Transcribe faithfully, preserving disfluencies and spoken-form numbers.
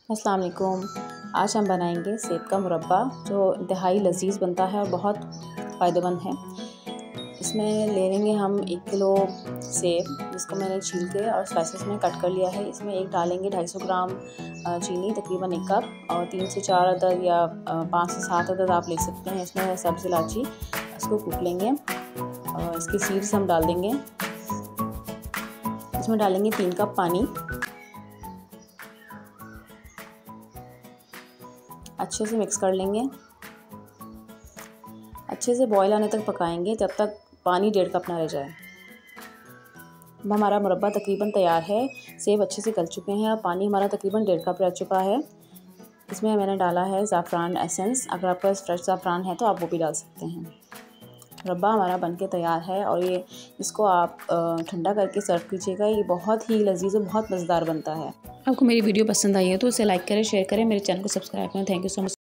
अस्सलाम वालेकुम। आज हम बनाएंगे सेब का मुरब्बा जो इंतहाई लजीज़ बनता है और बहुत फ़ायदेमंद है। इसमें ले लेंगे हम एक किलो सेब जिसको मैंने छील के और स्लाइसेस में कट कर लिया है। इसमें एक डालेंगे ढाई सौ ग्राम चीनी, तकरीबन एक कप, और तीन से चार अदद या पाँच से सात अदद आप ले सकते हैं। इसमें सब्ज़ इलायची, इसको कूट लेंगे और इसकी सीड्स हम डाल देंगे। इसमें डालेंगे तीन कप पानी। अच्छे से मिक्स कर लेंगे। अच्छे से बॉयल आने तक पकाएंगे जब तक पानी डेढ़ कप ना रह जाए। अब हमारा मुरब्बा तकरीबन तैयार है। सेब अच्छे से गल चुके हैं और पानी हमारा तकरीबन डेढ़ कप रह चुका है। इसमें मैंने डाला है ज़ाफ़रान एसेंस। अगर आपके पास फ्रेश ज़ाफ़रान है तो आप वो भी डाल सकते हैं। मुरब्बा हमारा बनके तैयार है और ये इसको आप ठंडा करके सर्व कीजिएगा। ये बहुत ही लजीज़ और बहुत मज़ेदार बनता है। आपको मेरी वीडियो पसंद आई है तो उसे लाइक करें, शेयर करें, मेरे चैनल को सब्सक्राइब करें। Thank you so much.